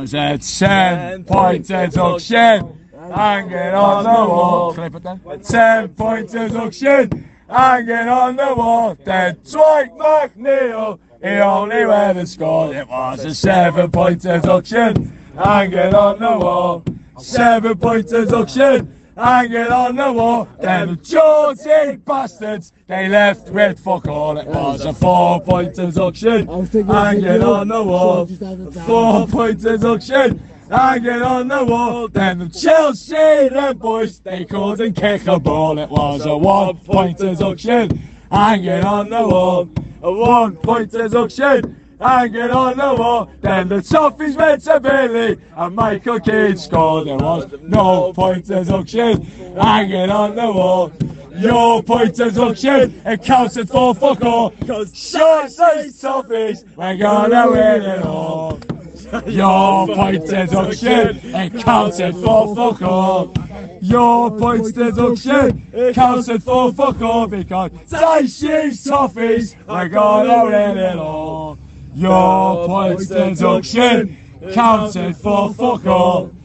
was a 10-point deduction. Hanging on the wall. Clip it then. A 10-point deduction. Hanging on the wall. Then Dwight McNeil, he only ever scored. It was a 7-point deduction. Hanging on the wall. 7-point deduction. Hanging on the wall. Then the Geordie bastards, they left with fuck all. It was a 4-point deduction. Hanging on the wall. 4-point deduction. Hanging on the wall. Then the Chelsea boys, they couldn't kick a ball. It was a 1-point deduction. Hanging on the wall. A 1-point deduction. Hanging on the wall. Then the Toffees went to Billy and Michael Keane scored. There was no point deduction. Hanging on the wall. Your point deduction. It counted for fuck all. Cause short size Toffees, we're gonna win it all. Your point deduction. It counted for fuck all. Your points deduction, it counted for fuck all because Dicey's Toffees, we're gonna win it all. Your points deduction counted for fuck all.